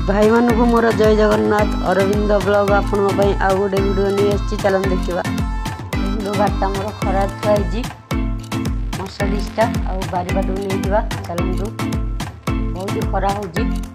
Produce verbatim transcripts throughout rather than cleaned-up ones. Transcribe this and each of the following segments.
भाई मानू मोर जय जगन्नाथ अरविंद ब्लॉग आपण आउ गोटे वीडियो नहीं आसी चलन देखा बारटा मोर खरा थी मर्सडीजटा आउ बारीपट नहीं जावा चलतु बहुत खरा हो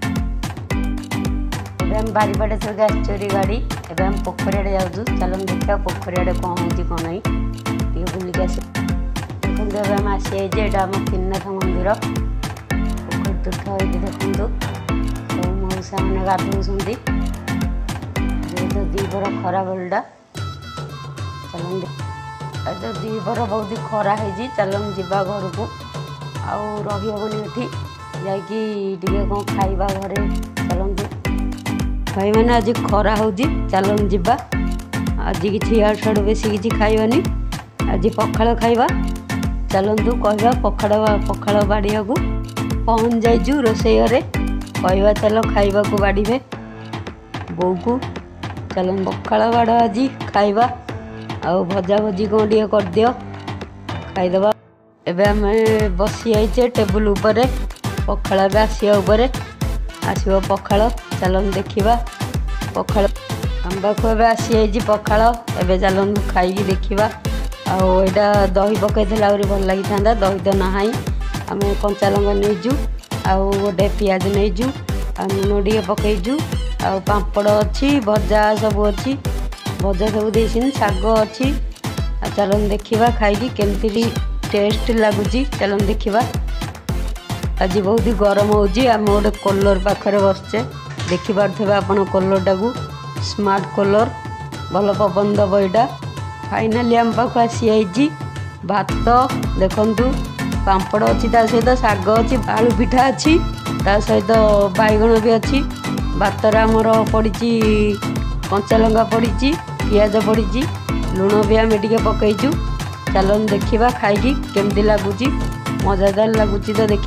बारीपटे थोड़ा आसरी गाड़ी एवं पोखरी जाऊँ चलन देखा पोखरी कौन हो कौन नहीं बुलिक आस देखते आम आसी यहाँ आम त्रिनाथ मंदिर पोखरी तुठ हो देखु सब मऊसा मैंने गाधौंट जेहेतु दीपर खरा बेलटा चलन तो दीपर बहुत खरा है चलन जावा घर को आउ रही ये जा कौन खाइबा घरे चलतु भाई मैंने आज खरा हो चलन जावा आज कि आड़ बेस कि खाइबानी आज पखाड़ खाइबा चलतु कहवा पखाड़ पखाड़ बाड़िया को पहुँच जाइजु रोसई घरे कहवा चल खाइबा को बाड़े बो को चल पखाड़ बाड़ आज खाइबा आउ भजा भजी कौन टे कर दियो खाईदबा एबे आम बसी आईचे टेबुल उपरे पखाड़ भी आसिया उपरे आसो पखाड़ चलन देखा पखाड़ आम पाक आसी आई पखाड़ एबे चलन खाई देखा आईटा दही पकई आहरी भल लगी था दही तो ना आम कंचा लंका नहींजु आउ गोटे पियाज नहींजु आ लुण टे पकईजु आ पापड़ अच्छी भजा सब अच्छी भजा सब देसी शाग अच्छी चलन देखा खाई केमती टेस्ट लगुच चलन देखा आज बहुत गरम हो आम गोटे कलर पाखे बसचे देखिपे आपण कलरटा को स्मार्ट कलर भल पवन दब यहाँ फाइनाली आम पाक आसी आई भात देखु पापड़ अच्छी सहित शाग अच्छी आलू पिठा अच्छी सहित बैगण भी अच्छी भातर आमर पड़ी कंचा लंका पड़ी पियाज पड़ी लुण भी आम टे पकईचु चलन देखा खाई केमती लगुच मजादार लगुच तो देख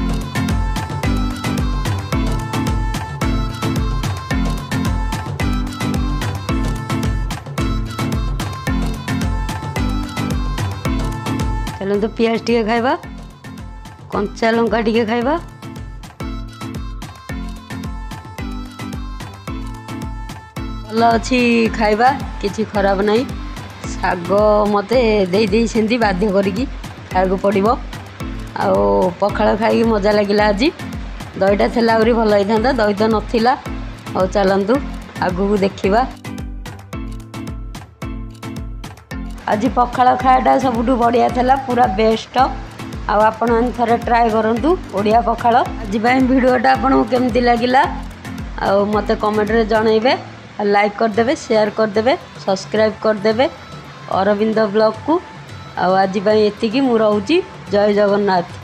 चलो तो पियाज टे खाइबा कंचा लंका टे खाइबा भल अच्छी खाइबा किसी खराब नहीं शाग मते दे दे सेंती बाध्य करिकी खाइबा पड़िबो आउ पखाड़ खाई मजा लगिला आज दहीटा थेला आहरी भल होई था दही तो नथिला और चलतु आगू देखा आज पखाड़ खायाटा सबुठ बढ़िया था पूरा बेस्ट आपण थे ट्राए करूँ ओडिया पखाड़ आज भिडियोटा आपको केमती लगिला आ मते कमेंट रे जनइबे लाइक करदे शेयर करदे सब्सक्राइब करदे अरविंद ब्लॉग को आज एतिकी मु रहूची जय जगन्नाथ।